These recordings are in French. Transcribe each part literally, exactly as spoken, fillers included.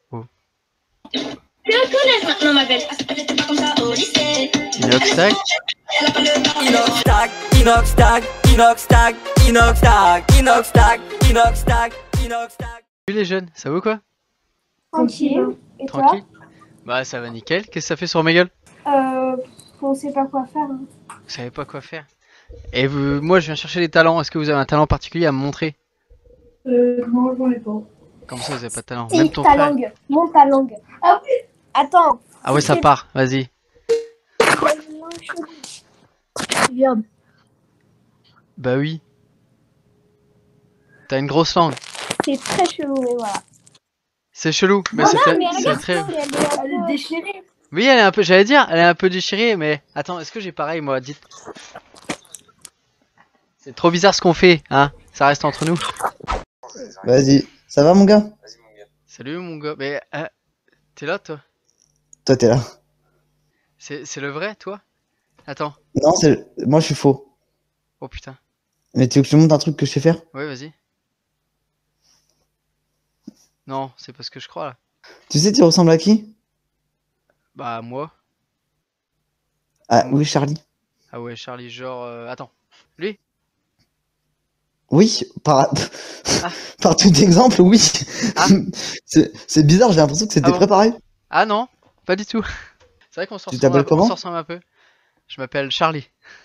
Oh. Inox tag. Inox tag, Inox tag, Inox tag, Inox tag, Inox tag, Inox tag, Inox tag. Salut les jeunes, ça va ou quoi? Tranquille. Et Tranquille. Bah ça va nickel, qu'est-ce que ça fait sur ma gueule? toi euh, On sait pas quoi faire. Hein. Vous savez pas quoi faire. Et vous, moi je viens chercher des talents, est-ce que vous avez un talent particulier à me montrer? Euh, non, j'en ai pas. Comment ça vous avez pas de talent? Si, Même ton ta frère. langue. Monte ta langue. Ah oui. Attends. Ah ouais ça part, vas-y. Viande. Bah oui. T'as une grosse langue. C'est très chelou, mais voilà. C'est chelou, mais Non, c'est non, très... mais c'est regarde, très... elle est, elle est déchirée. Oui elle est un peu, j'allais dire, elle est un peu déchirée, mais... Attends, est-ce que j'ai pareil moi, dites. C'est trop bizarre ce qu'on fait, hein. Ça reste entre nous. Vas-y, ça va mon gars? Salut mon gars, mais... Euh, T'es là toi? Toi t'es là. C'est c'est le vrai toi? Attends. Non, c'est moi je suis faux. Oh putain. Mais tu veux que je te montre un truc que je sais faire? Ouais vas-y. Non, c'est pas ce que je crois là. Tu sais tu ressembles à qui? Bah moi. Ah oui, Charlie. Ah ouais Charlie, genre... Euh... Attends. Lui? Oui, par, Ah. par tout exemple, oui. Ah. C'est c'est bizarre, j'ai l'impression que c'était Ah bon préparé. Ah non, pas du tout. C'est vrai qu'on s'en Tu ressemble, t'appelles un- on comment? s'en ressemble un peu. Je m'appelle Charlie.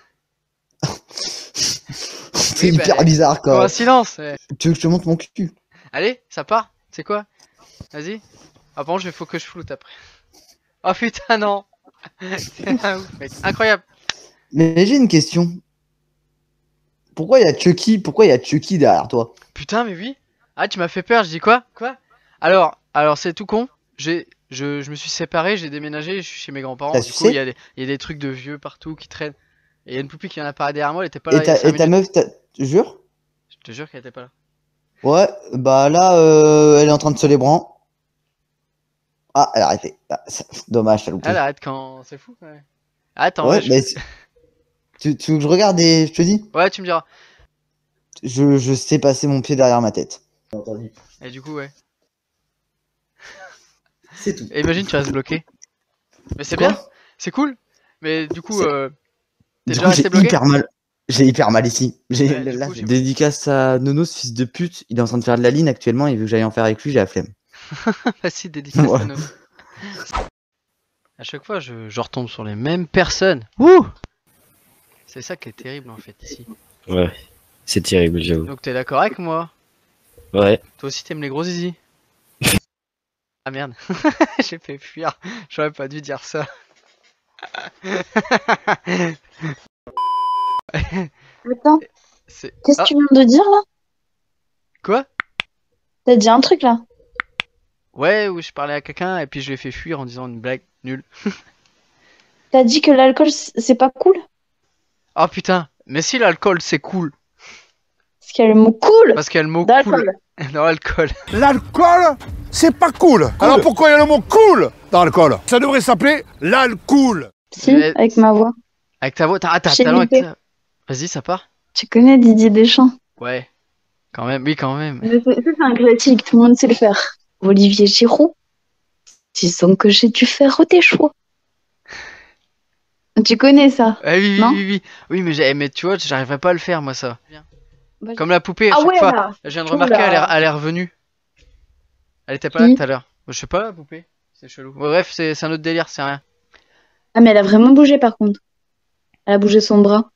C'est Oui, hyper bah, bizarre quoi. Coïncidence. Ouais. Tu veux que je te montre mon cul? Allez, ça part. C'est quoi? Vas-y. Ah bon, il faut que je floute après. Oh putain non. C'est un ouf, mec. Incroyable. Mais j'ai une question. Pourquoi il y a Chucky? Pourquoi il y a Chucky derrière toi? Putain mais oui. Ah tu m'as fait peur. Je dis quoi? Quoi? Alors, alors c'est tout con. J'ai, je, je me suis séparé, j'ai déménagé, je suis chez mes grands-parents. T'as Du coup, sucé? il y a des, il y a des trucs de vieux partout qui traînent. Et il y a une poupée qui vient apparaître derrière moi. Elle était pas là. Et il y a ta, cinq et ta minutes. meuf, t'as- tu jures? Je te jure qu'elle était pas là. Ouais, bah là, euh, elle est en train de se les branler. Ah, elle a arrêté. Ah, ça- dommage, t'as loupé. Elle arrête quand c'est fou. Ouais. Attends. Ouais, Ouais, je- mais c'est- tu, tu veux que je regarde et je te dis? ouais, tu me diras. Je, je sais passer mon pied derrière ma tête. Et du coup, ouais. C'est tout. Et imagine, tu restes bloqué. Mais c'est Quoi? bien, c'est cool. Mais du coup, C'est- euh, t'es Du déjà coup, j'ai resté bloqué? hyper mal. J'ai hyper mal ici. J'ai Ouais, du là, coup, j'ai- j'ai- dédicace à Nono, ce fils de pute. Il est en train de faire de la ligne actuellement. Il veut que j'aille en faire avec lui. J'ai la flemme. Facile, dédicace Ouais. à nous. À chaque fois, je, je retombe sur les mêmes personnes. Wouh! C'est ça qui est terrible en fait ici. Ouais, c'est terrible, j'avoue. Donc t'es d'accord avec moi? Ouais. Toi aussi t'aimes les gros zizi? Ah merde, j'ai fait fuir. J'aurais pas dû dire ça. Attends, C'est... qu'est-ce Ah, que tu viens de dire là? quoi? T'as dit un truc là? Ouais, où je parlais à quelqu'un et puis je l'ai fait fuir en disant une blague nulle. T'as dit que l'alcool c- c'est pas cool? Oh putain, mais si l'alcool c'est cool. Parce qu'il y a le mot cool Parce qu'il y a le mot d'alcool. cool dans l'alcool. L'alcool, c'est pas cool. Alors pourquoi il y a le mot cool dans l'alcool? Ça devrait s'appeler l'alcool. Si, Mais- avec ma voix. Avec ta voix, t'as ah, t'as un Chez talent avec Nippé. ça. Vas-y, ça part. Tu connais Didier Deschamps? Ouais, quand même, oui, quand même. Mais c'est- Ça, c'est un classique, tout le monde sait le faire. Olivier Giroud. Disons que j'ai dû faire des choix. Tu connais ça? Ah oui, oui, Non oui, oui, oui, mais, j'ai- mais tu vois, j'arriverais pas à le faire, moi, ça. Bah, Comme la poupée, à Ah chaque ouais fois. là. Je viens de Oula. remarquer, elle est, elle est revenue. Elle était pas là Qui tout à l'heure. Je sais pas, la poupée. C'est chelou. Bon, bref, c'est c'est un autre délire, c'est rien. Ah mais elle a vraiment bougé par contre. Elle a bougé son bras.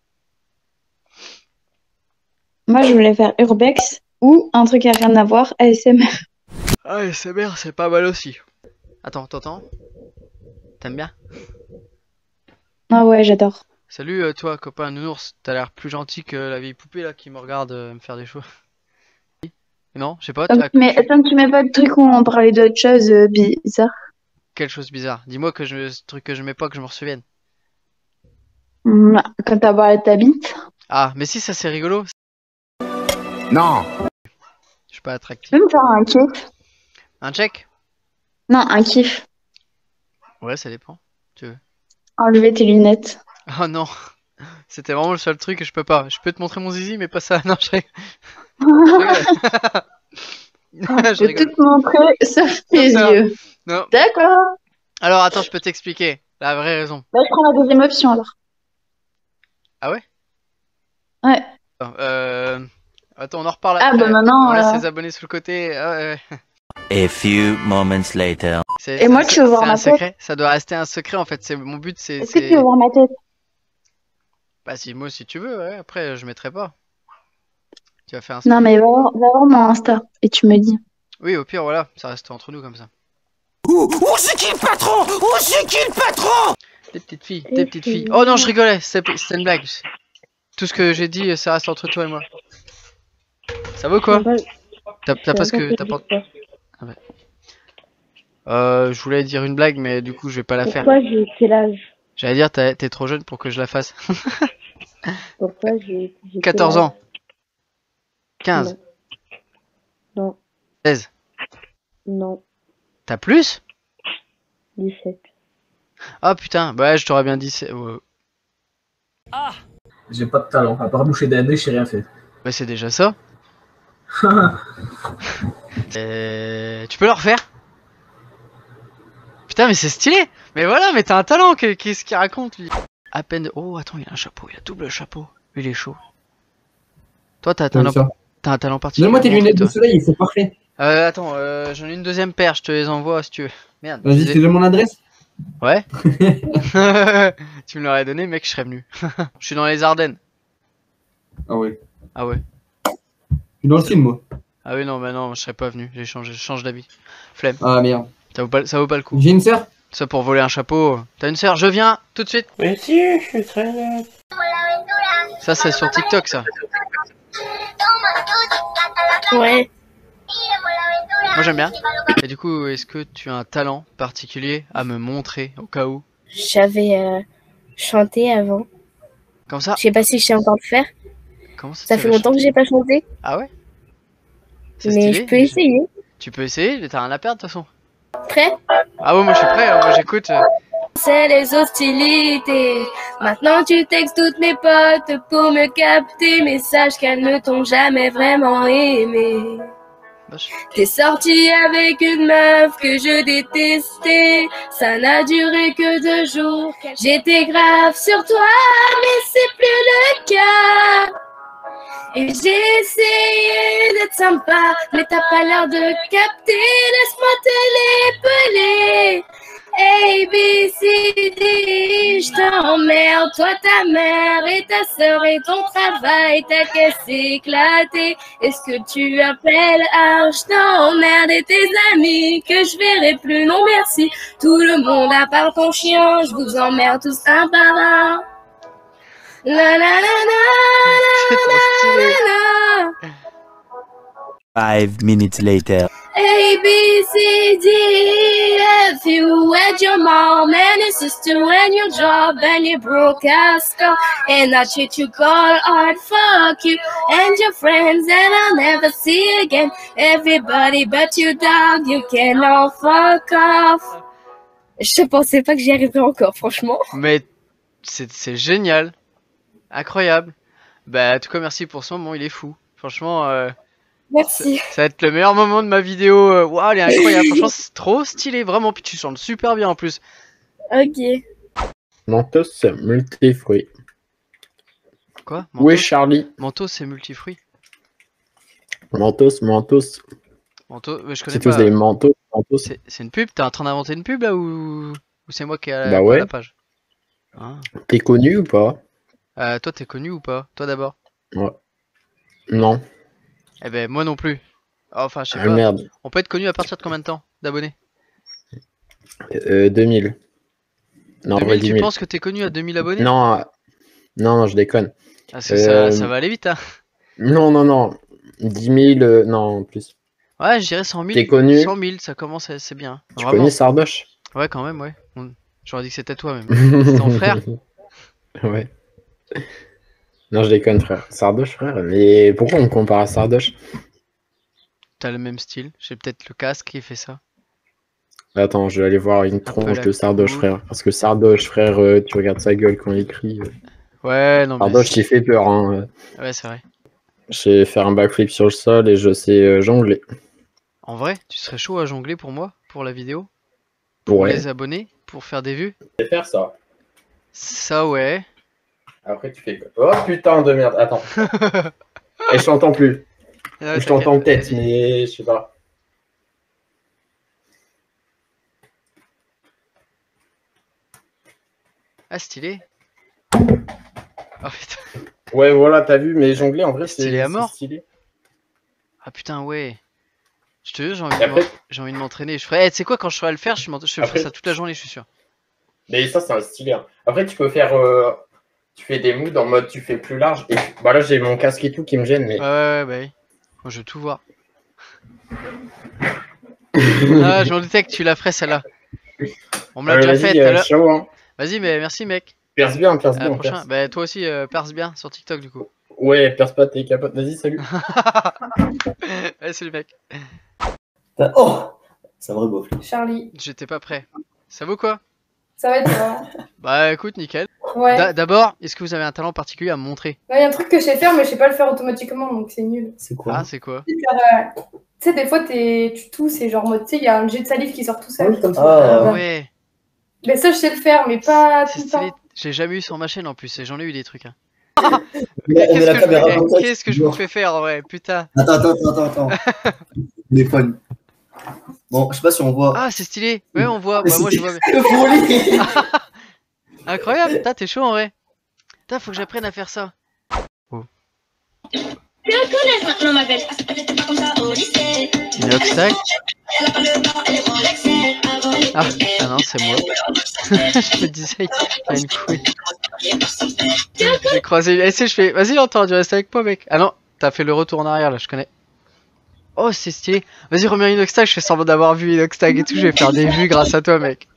Moi je voulais faire Urbex ou un truc à rien à voir, A S M R. Ah, S M R, c'est pas mal aussi. Attends, t'entends? T'aimes bien? Ah ouais, j'adore. Salut, euh, toi, copain nounours. T'as l'air plus gentil que la vieille poupée là qui me regarde euh, me faire des choix. Non, je sais pas. Tant t'as- que, mais, tant que tu mets pas de truc où on parlait d'autre chose euh, bizarre. Quelle chose bizarre. Dis-moi que je, ce truc que je mets pas, que je me souvienne. Hum, Quand t'as parlé de ta bite. Ah, mais si, ça c'est rigolo. Non. Je suis pas attractif. Tu peux me faire un kiff? Un check? Non, un kiff. Ouais, ça dépend. Tu veux. Enlever tes lunettes. Oh non. C'était vraiment le seul truc que je peux pas. Je peux te montrer mon zizi, mais pas ça. Non, je rigole. Je rigole. Je Je vais rigole. tout te montrer, sauf tes ça. yeux. Non. D'accord. Alors attends, je peux t'expliquer la vraie raison. Bah, je prends la deuxième option alors. Ah ouais? Ouais. Euh... Attends, on en reparle Ah après. bah maintenant. On laisse euh, les abonnés sur le côté. Ah ouais. A few moments later. C'est- Et c'est moi, un- tu veux voir c'est un ma tête? secret. Ça doit rester un secret en fait. C'est mon but, c'est. Est-ce que c'est- tu veux voir ma tête? Bah si moi si tu veux. Ouais. Après, je mettrai pas. Tu vas faire un. Non, mais va voir, va voir mon Insta et tu me dis. Oui, au pire, voilà, ça reste entre nous comme ça. Où, où c'est qui le patron? Où c'est qui le patron? Des petites filles, des petites filles. Oh non, je rigolais, c'était c'était une blague. Tout ce que j'ai dit, ça reste entre toi et moi. Ça vaut quoi? T'as t'as pas ce que t'as pas. Ah ouais. Euh, je voulais dire une blague, mais du coup, je vais pas la faire. Pourquoi j'ai quel âge? J'allais dire, t'as- t'es trop jeune pour que je la fasse. Pourquoi j'ai j'ai quatorze quel âge? ans. quinze. Non. seize. Non, T'as plus? dix-sept. Ah putain, bah ouais, je t'aurais bien dit. c'est- ouais. J'ai pas de talent, à part boucher des nez, je sais rien fait. Bah c'est déjà ça. Euh, Tu peux le refaire? Putain, mais c'est stylé! Mais voilà, mais t'as un talent, qu'est- qu'est-ce qu'il raconte lui? À peine. Oh, attends, il a un chapeau, il a double chapeau. Lui, il est chaud. Toi, t'as un talent, ça. t'as un talent particulier. Donne-moi tes Montre, lunettes de toi. soleil, c'est parfait. Euh, attends, euh, j'en ai une deuxième paire, je te les envoie si tu veux. Merde. Vas-y, je tu les ai- donnes mon adresse? Ouais. Tu me l'aurais donné, mec, je serais venu. Je suis dans les Ardennes. Ah ouais. Ah ouais. Je suis dans le film, moi. Ah oui, non, bah non, je serais pas venu. J'ai changé, je change d'avis. Flemme. Ah merde. Ça vaut pas, ça vaut pas le coup. J'ai une sœur? Ça pour voler un chapeau. T'as une sœur? Je viens tout de suite. Mais si, je suis très net. Ça, c'est sur TikTok, ça. Ouais. Moi, j'aime bien. Et du coup, est-ce que tu as un talent particulier à me montrer au cas où? J'avais euh, chanté avant. Comme ça? Je sais pas si je sais encore le faire. Comment ça? Ça tu fait vas longtemps que j'ai pas chanté. Ah ouais? C'est Mais stylé. je peux essayer. Tu peux essayer, mais t'as rien à perdre de toute façon. Prêt? Ah ouais, moi je suis prêt, hein, moi j'écoute. euh. C'est les hostilités. Maintenant tu textes toutes mes potes pour me capter. Mais sache qu'elles ne t'ont jamais vraiment aimé. Vache. T'es sorti avec une meuf que je détestais. Ça n'a duré que deux jours. J'étais grave sur toi, mais c'est plus le cas. Et j'ai essayé d'être sympa, mais t'as pas l'air de capter. Laisse-moi te l'épeler. A, B, C, D, je t'emmerde, toi ta mère et ta sœur et ton travail, ta caisse éclatée. Est-ce que tu appelles à je t'emmerde et tes amis que je verrai plus, non merci. Tout le monde à part ton chien, je vous emmerde tous un par un. La la la C'est trop stylé. la la. Five minutes later. A, B, C, D, F, you and your mom and your sister and your job and your broke ass car and that shit you call art, fuck you and your friends and I'll never see you again. Everybody but you dog, you can all fuck off. Je pensais pas que j'y arriverais encore, franchement. Mais c'est c'est génial. Incroyable. Bah, en tout cas, merci pour ce moment, il est fou. Franchement, euh, Merci. ça va être le meilleur moment de ma vidéo. euh, Waouh, elle est incroyable. Franchement, c'est trop stylé, vraiment. Puis tu chantes super bien en plus. Ok. Mentos multifruit. Quoi? Où est Mentos, Charlie? Mentos, c'est multifruit. Mentos, Mentos. Mentos, mais je connais C'est tous pas. des Mentos, Mentos. C'est c'est une pub? T'es en train d'inventer une pub là ou, ou c'est moi qui ai à la, Bah pas ouais. la page? Ah. T'es connu ou pas? Euh, toi, t'es connu ou pas? Toi d'abord? Ouais. Non. Eh ben, moi non plus. Enfin, je sais Ah pas. merde. On peut être connu à partir de combien de temps d'abonnés? Euh, deux mille. Non, en vrai, deux mille, dix tu mille. penses que t'es connu à deux mille abonnés? Non, euh, non, non, je déconne. Ah, ça, ça, Euh, ça va aller vite, hein. Non, non, non. dix mille, euh, non, plus. Ouais, je dirais cent mille. T'es connu? cent mille, ça commence, à- c'est bien. Tu Vraiment. connais Sardoche? Ouais, quand même, ouais. On- J'aurais dit que c'était toi même. C'est ton frère? Ouais. Non, je déconne, frère. Sardoche, frère. Mais pourquoi on me compare à Sardoche? T'as le même style. J'ai peut-être le casque qui fait ça. Attends, je vais aller voir une peu tronche la de Sardoche, cool. frère. Parce que Sardoche, frère, euh, tu regardes sa gueule quand il crie. euh. Ouais, non mais. Sardoche, il fait peur, hein. Ouais, c'est vrai. Je sais faire un backflip sur le sol et je sais euh, jongler. En vrai, tu serais chaud à jongler pour moi, pour la vidéo? Pour Pour ouais. les abonnés? Pour faire des vues? Je vais faire ça. Ça, ouais. Après, tu fais quoi? Oh putain de merde, attends. Et je t'entends plus. Ouais, je t'entends t'inquiète, peut-être, mais je sais pas. Ah, stylé. Oh putain. Ouais, voilà, t'as vu, mais jongler en vrai, c'est Stylé à c'est mort. stylé. Ah putain, ouais. Je te jure, j'ai envie, Et de après- m'en- j'ai envie de m'entraîner. Je ferais, eh, tu sais quoi, quand je ferai à le faire, je, m'en- je ferai Après- ça toute la journée, je suis sûr. Mais ça, c'est un stylé. Hein. Après, tu peux faire. euh, Tu fais des moods en mode tu fais plus large. Et bah là, j'ai mon casque et tout qui me gêne, mais. Ouais, ouais, ouais, bah oui. Moi, je veux tout voir. Ah, je m'en doutais que tu la ferais celle-là. On me l'a Euh, déjà vas-y, fait tout à euh, l'heure. ciao, hein. Vas-y, mais merci, mec. Perce bien, perce À la bien. prochaine. Perce. Bah, toi aussi, euh, perce bien sur TikTok, du coup. Ouais, perce pas tes capotes. Vas-y, salut. Allez, salut, mec. Oh, ça me reboffe. Charlie, J'étais pas prêt. Ça vaut quoi? ça va être toi. Bah, écoute, nickel. Ouais. D'a- D'abord, est-ce que vous avez un talent particulier à me montrer? Il y a un truc que je sais faire, mais je sais pas le faire automatiquement, donc c'est nul. C'est quoi? Ah, c'est quoi? Tu sais, faire, euh, tu sais, des fois, t'es- tu tousses et genre, mode, tu sais, il y a un jet de salive qui sort tout seul. Oui, comme ça. Ah Ah, ouais. Mais ça, je sais le faire, mais pas C'est tout le stylé. temps. J'ai jamais eu sur ma chaîne en plus, et j'en ai eu des trucs. Hein. On met Qu'est-ce la que, je caméra vous... comme ça, qu'est-ce que je vous fais faire en vrai? Putain. Attends, attends, attends, attends. Téléphone. Bon, je sais pas si on voit. Ah, c'est stylé. Ouais, on voit. Mais Bah, moi, je c'est vois. que folie. Incroyable. Putain, t'es chaud en vrai. Putain, faut que j'apprenne à faire ça. Oh. Inox tag. Ah, ah non, c'est moi. Je me disais, il y a une couille. J'ai croisé une. Essaye, je fais. Vas-y, l'entends, tu restes avec moi, mec. Ah non, t'as fait le retour en arrière là, je connais. Oh, c'est stylé. Vas-y, remets un Inox tag, je fais semblant d'avoir vu Inox tag et tout. Je vais faire des vues grâce à toi, mec.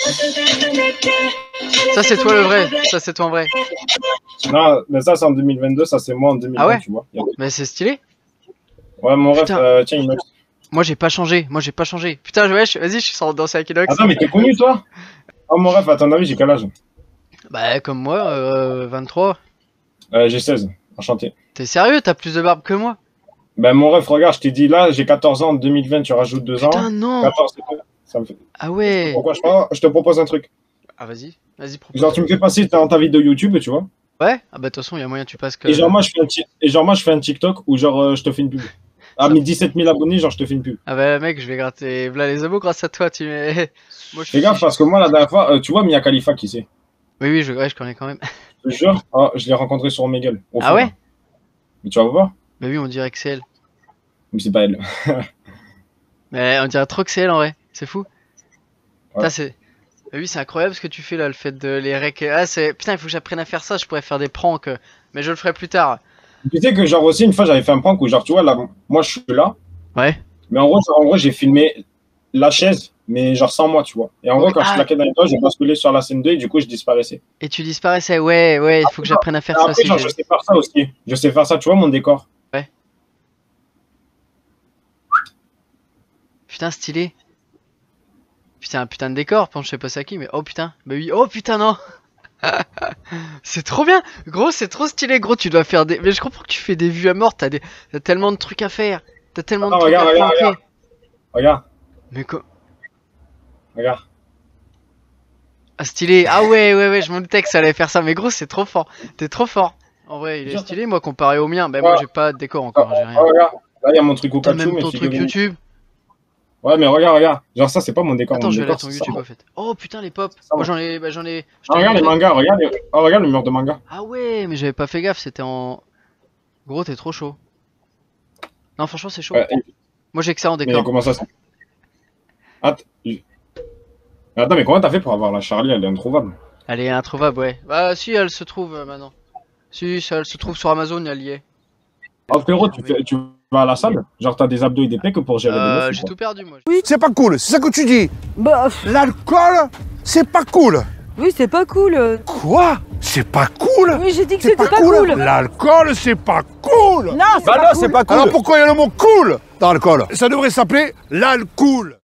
Ça, c'est toi le vrai. Ça, c'est toi en vrai. Non, mais ça, c'est en deux mille vingt-deux, ça, c'est moi en deux mille vingt, Ah ouais? tu vois. Mais c'est stylé. Ouais, mon ref, Putain. euh, tiens, Inox. Moi, j'ai pas changé. Moi, j'ai pas changé. Putain, ouais, je- vas-y, je suis sans danser avec Inox. Attends, mais t'es connu, toi? Oh, mon ref, à ton avis, j'ai quel âge? Bah, comme moi, euh, vingt-trois. euh, J'ai seize, enchanté. T'es sérieux? T'as plus de barbe que moi? Ben, mon ref, regarde, je t'ai dit là, j'ai quatorze ans, en deux mille vingt, tu rajoutes deux ans. Putain, non. quatorze, ça me fait. Ah ouais. Pourquoi je, prends- je te propose un truc. Ah, vas-y. Vas-y, propose. Genre, tu me fais passer dans ta vidéo YouTube, tu vois. Ouais? Ah, bah, de toute façon, il y a moyen que tu passes que. Et genre, moi, je fais un, ti- et genre, moi, je fais un TikTok où, genre, euh, je te fais une pub. À mes dix-sept mille abonnés, genre, je te fais une pub. Ah, bah, mec, je vais gratter. V'là les abos grâce à toi, tu mets. Moi, je Fais gaffe, parce que moi, la dernière fois, euh, tu vois, Mia Khalifa, qui c'est? Oui, oui, je, ouais, je connais quand même. Je te jure, oh, je l'ai rencontré sur Omegle. au Ah fond, ouais? là. Mais tu vas voir? Bah, oui, on dirait que c'est elle. Mais c'est pas elle. Mais on dirait trop que c'est elle en vrai. C'est fou. Ouais. Putain, c'est. Bah oui, c'est incroyable ce que tu fais là, le fait de les rec. Ah, c'est. Putain, il faut que j'apprenne à faire ça. Je pourrais faire des pranks. euh, Mais je le ferai plus tard. Tu sais que, genre, aussi, une fois, j'avais fait un prank où, genre, tu vois, là, moi, je suis là. Ouais. Mais en gros, genre, en gros, j'ai filmé la chaise, mais genre sans moi, tu vois. Et en gros, quand Ah. je claquais dans les doigts, j'ai basculé sur la scène deux et du coup, je disparaissais. Et tu disparaissais. Ouais, ouais, il faut que j'apprenne à faire ça Après, aussi. genre, j'ai- je sais faire ça aussi. Je sais faire ça, tu vois, mon décor. Ouais. Putain, stylé. Putain, un putain de décor. Bon, je sais pas ça à qui, mais oh putain. Bah oui. Oh putain, non. C'est trop bien. Gros, c'est trop stylé. Gros, tu dois faire des. Mais je comprends que tu fais des vues à mort. T'as des... T'as tellement de trucs à faire. T'as tellement de Attends, trucs regarde, à regarde, planquer. regarde. Regarde, Mais quoi? regarde. Ah, stylé. Ah ouais, ouais, ouais, je m'en doutais que ça allait faire ça. Mais gros, c'est trop fort. T'es trop fort. En vrai, il est stylé, moi, comparé au mien. Bah, moi, j'ai pas de décor encore. J'ai rien. Oh, regarde. Là, il y a mon truc au T'as caoutchouc, même mais ton truc figurez-vous. YouTube. Ouais, mais regarde, regarde. Genre, ça, c'est pas mon décor. Attends, mon je vais aller à décor, ton c'est YouTube ça. en fait. Oh putain, les pop. Ça Moi, va. j'en ai. Bah, j'en ai. je Ah, t'ai regarde les montré. mangas, regarde. les- Oh, regarde le mur de manga. Ah ouais, mais j'avais pas fait gaffe. C'était en. Gros, t'es trop chaud. Non, franchement, c'est chaud. Ouais, et- Moi, j'ai que ça en mais décor. comment ça, c'est. Att- je- Mais Attends, mais comment t'as fait pour avoir la Charlie? Elle est introuvable. Elle est introuvable, ouais. Bah, si, elle se trouve euh, maintenant. Si, ça, elle se trouve sur Amazon, elle y est. Oh, frérot, tu, fais- tu vas à la salle? Genre, t'as des abdos et des pecs pour gérer des Euh, meufs? j'ai ou quoi tout perdu, moi. Oui, c'est pas cool, c'est ça que tu dis. Bah, L'alcool, c'est pas cool. oui, c'est pas cool. Quoi? C'est pas cool? Oui, j'ai dit que C'est c'était pas pas cool. cool. L'alcool, c'est pas cool. Non, c'est pas cool. Alors pourquoi il y a le mot cool dans l'alcool? Ça devrait s'appeler l'alcool.